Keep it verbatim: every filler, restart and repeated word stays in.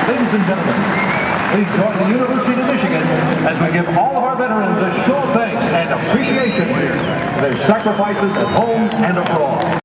Ladies and gentlemen, please join the University of Michigan as we give all of our veterans a show of thanks and appreciation for their sacrifices at home and abroad.